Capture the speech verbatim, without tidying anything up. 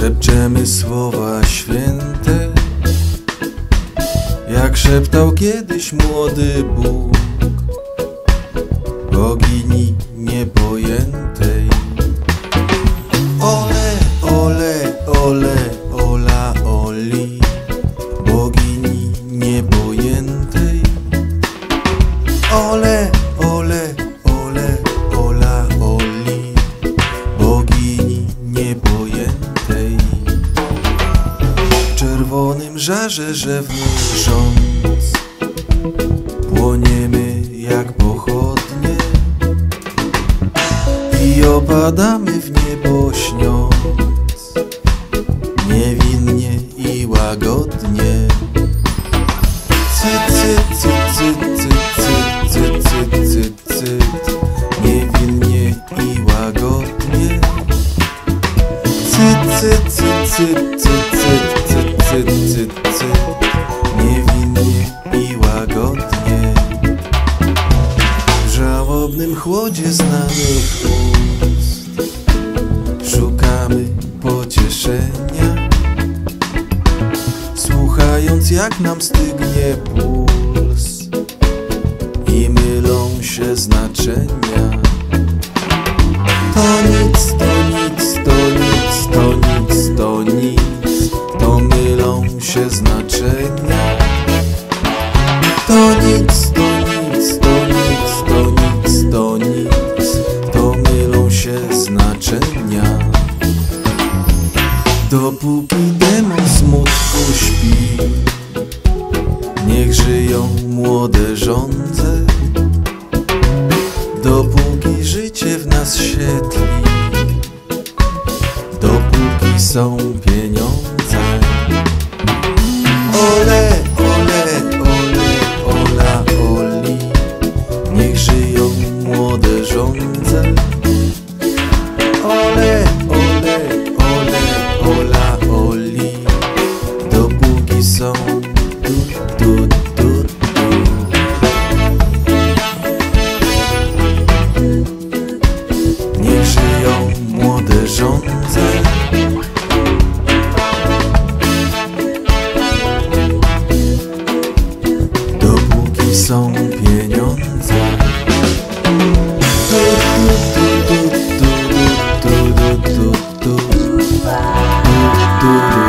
Szepczemy słowa święte, jak szeptał kiedyś młody Bóg, bogini niepojętej. Ole, ole, ole, ola, oli, bogini niepojętej. Ole, ole, ole, ola, oli, bogini niepojętej. W czerwonym żarze rzewnosząc, płoniemy jak pochodnie i opadamy w niebo śniąc, niewinnie i łagodnie. Cyt, cyt, cyt, cyt, cyt, cyt, cyt, cyt, cyt, niewinnie i łagodnie. Cyt, cyt, cyt, cyt, cyt, cyt, cyt, cyt, cyt, niewinnie i łagodnie. W żałobnym chłodzie znanych ust szukamy pocieszenia, słuchając jak nam stygnie puls i mylą się znaczenia. To nic, to nic, to nic, to nic, to nic, to mylą się znaczenia. To nic, to nic, to nic, to nic, to nic, to mylą się znaczenia. Dopóki demon smutku śpi, niech żyją młode żądze. Dopóki życie w nas się tli, dopóki są pieniądze. Ole, ole, ole, ola, oli, niech żyją młode żądze. Ole, ole, ole, ola, oli, dopóki są du, du, du, du. Niech żyją młode żądze. Dopóki są pieniądze. Du, du, du, du, du, du, du, du, du, du, du.